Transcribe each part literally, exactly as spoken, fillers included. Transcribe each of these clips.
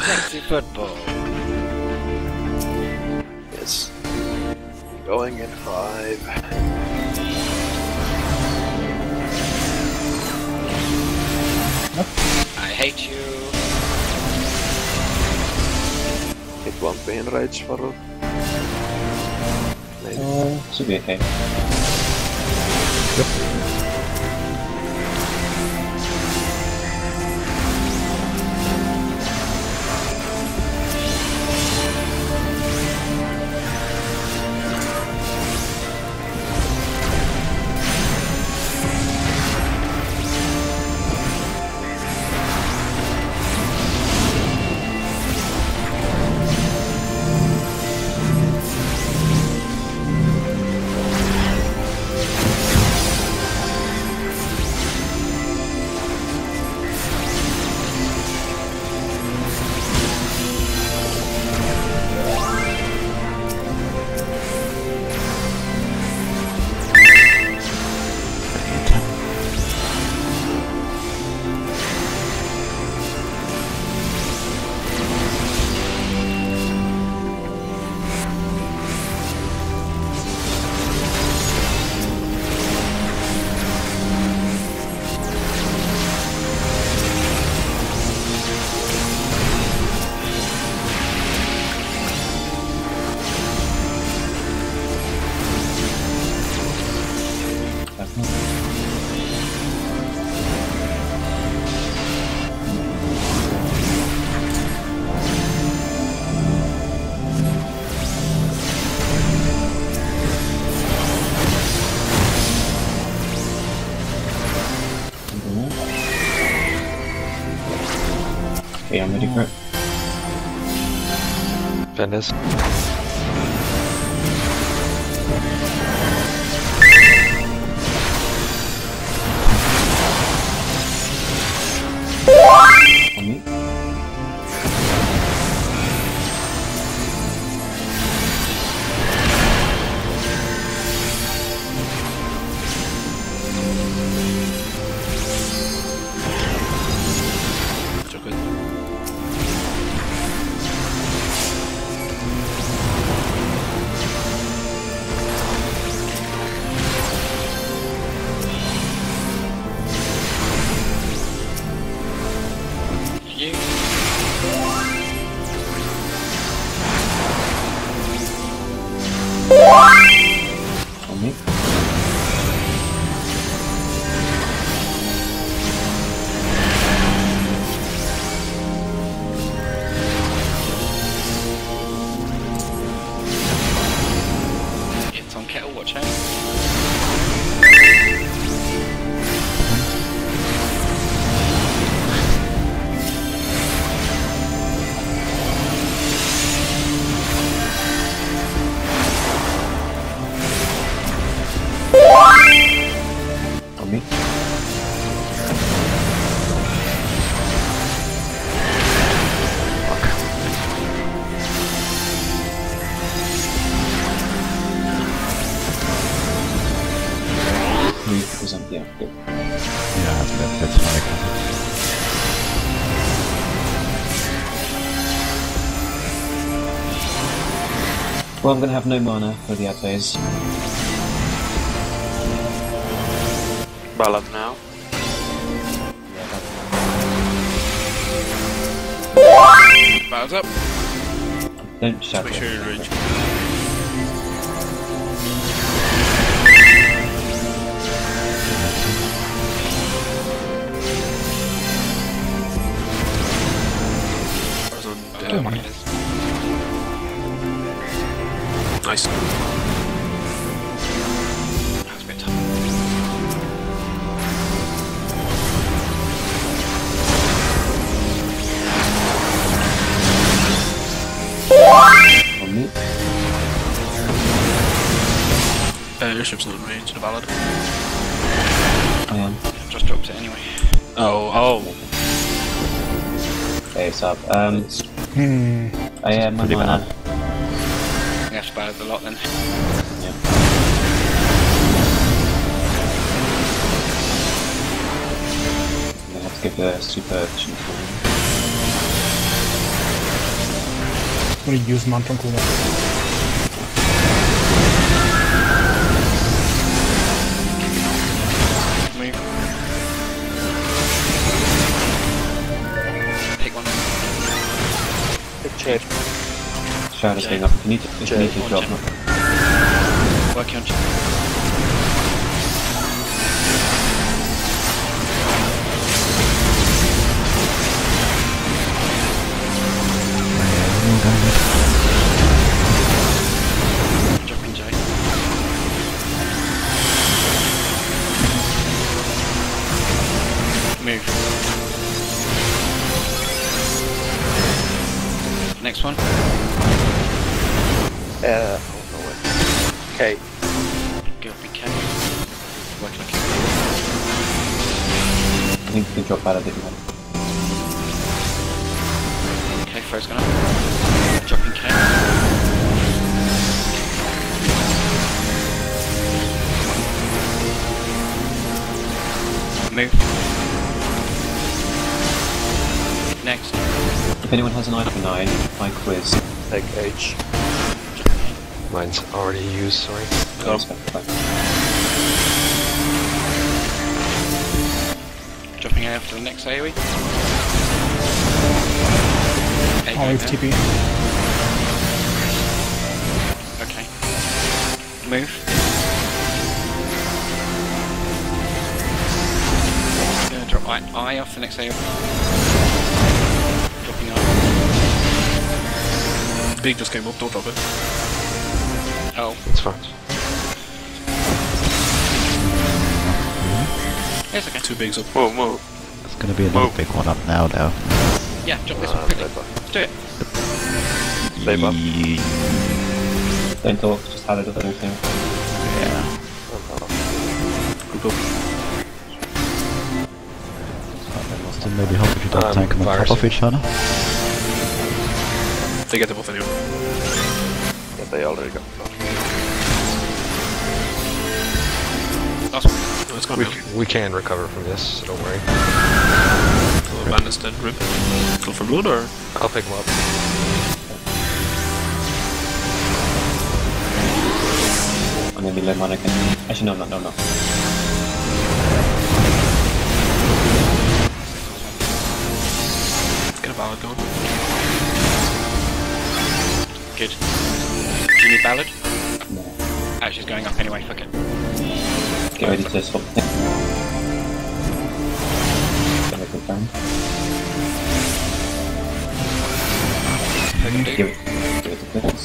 Sexy football. Yes. Going in five. I hate you. It won't be enraged for maybe. Uh, should be okay. Okay, I'm ready for it. Venice. On me. So good. You. On me. It's on kettle, watch out. On me. Move because I'm yeah, good. Yeah, that, that's fine. Well, I'm gonna have no mana for the ad phase. Ballad now. Battles up. Don't shout. Make sure you reach. Don't mind. Nice. That's a bit tough. On me. Uh, your ship's not in range to the ballad. I am. Just drops it anyway. Oh, oh. Okay, it's up. Um, Hmm. I am my Pretty mana. You have to ballad a lot then. Yeah. I'm gonna have to give the super efficient one. gonna use Mantra on cooldown. Move. Pick one. Big chain. Shadow's going up. If you need to, if you need to One drop gem. them. Working on. Dropping J. Move. Next one. Uh, oh no way. Okay. Go up in K. Work like I think you can drop out of it if you want. K. Throw's gone up. Dropping K. Move. Next. If anyone has an eye for nine, I quiz. Take H. Mine's already used, sorry. No, it's fine, fine. Dropping A after the next AoE. A I'll leave go T P. Okay. Move. Gonna drop I, I off the next AoE. Dropping I. Big just came up, don't drop it. Oh, It's fine. it's okay. Two bigs up. Whoa, whoa. There's gonna be another big one up now, though. Yeah, drop this Uh, one quickly. bye-bye. Let's do it. Stay buff. Ye- Don't talk, just have it up everything. Yeah. Group up. Still maybe help if you don't Um, tank them on top of virusing. each other. They get the buff anyway. Yeah, they already got the buff. Last one. No, it's gone We, now. we can recover from this, so don't worry. Oh, Bandit's dead. Rip. Go for blood or? I'll pick him up. I'm gonna be low mana again. Actually, no, no, no, no. Get a ballad going. Good. Do you need Ballad? No. Actually, it's going up anyway, fuck it. Get ready to swap the thing. Gonna confirm. Fucking do. Give it, give it to Blitz.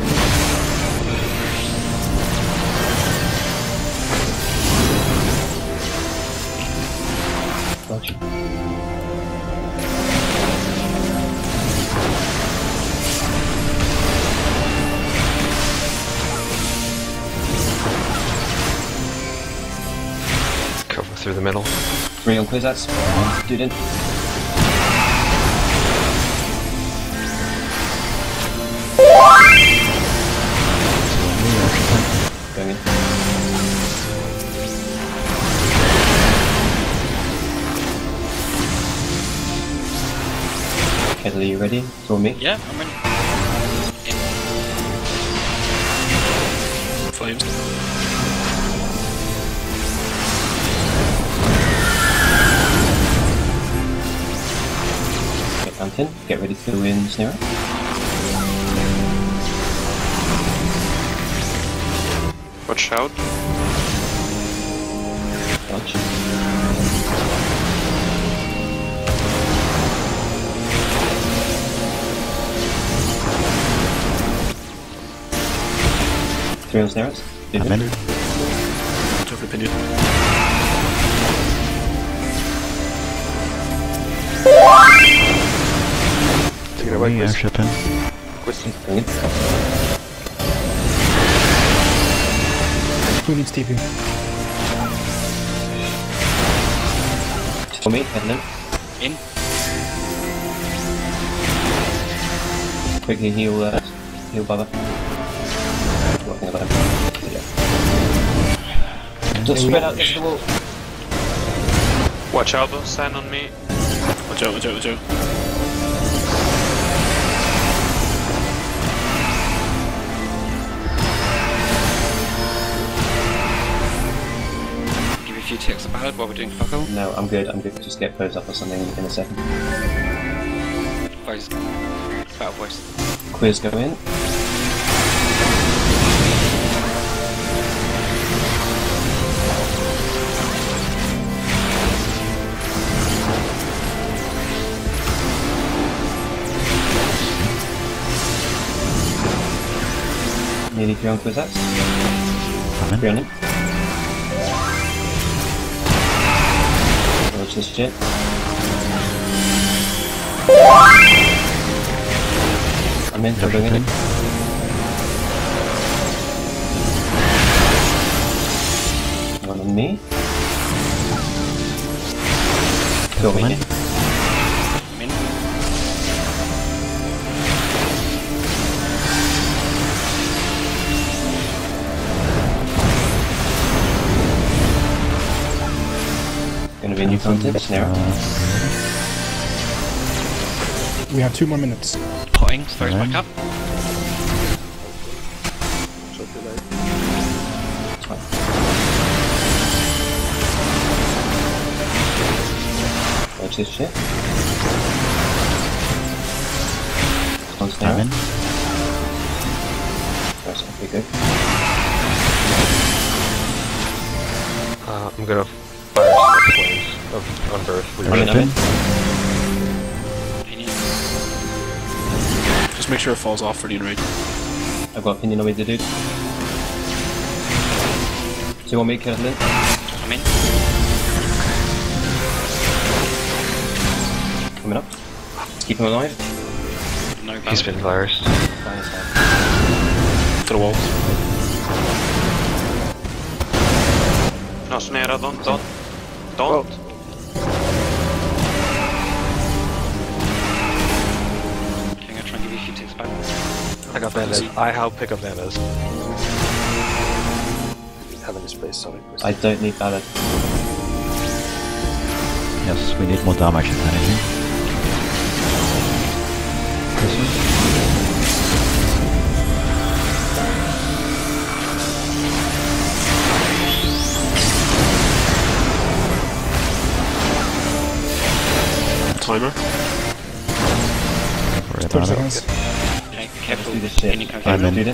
Gotcha. Cover through the middle. Three on quiz, that's student. Going in. Kettle, are you ready? Throw me. Yeah, I'm ready. Flames. Get Fountain. Get ready to win Snare. Watch out. Dodge. Three on Snares. I'm in. Drop the opinion. Take it away, Me, please. airship in. Going in. Who needs T P? For me, heading in. In. Quickly heal, uh, heal Baba. Working about him. Yeah. Just spread out against the wall. Watch out, don't stand on me. Watch out, watch out, watch out. heard while we're doing fuck all. No, I'm good, I'm good. Just get closed up or something in a second. Voice. Battle voice. Quiz go in. Nearly three on quiz X. Three on him. Watch this shit. I'm in, I'm going in. One on me. Kill me. I'm in. Gonna be a new content, snare. We have two more minutes. Potting, throws back up. Watch this shit. On snare. I'm in. That's gonna be good. Uh, I'm gonna fire some flames of on birth. I'm in, I'm in. Just make sure it falls off for the enrage. I've got opinion on me to do. Do you want me to kill him? I'm in. Coming up. Keep him alive. No battle. He's been virused. Down his head. To the walls. No, snare, don't, don't. Don't. I'm gonna try and give you a few ticks back. I got bandits. I help pick up bandits. Having this place solid. I don't need ballad. Yes, we need more damage if anything. This one. Timer. Worry thirty about it. seconds. Okay, Let's careful. do this shit. Any kind I'm of in. Student.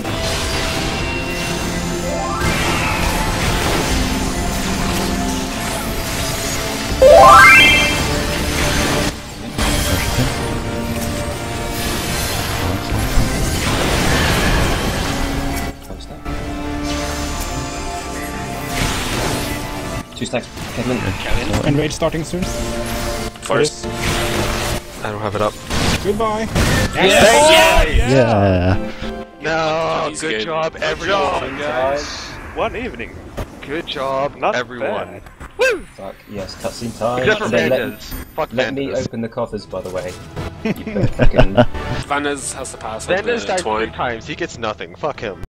One stack. Two stacks. Kevin. Kevin. Enrage starting soon. First. I don't have it up. Goodbye. Yeah. No, He's good, good. job, Good everyone. job, guys. One evening. Good job, Not everyone. bad. Fuck, yes, cutscene time. Except for And then let, bandits. Fuck let me bandits. open the coffers, by the way. You fucking... Vanez has to pass over Bandits the died three twine. times. He gets nothing. Fuck him.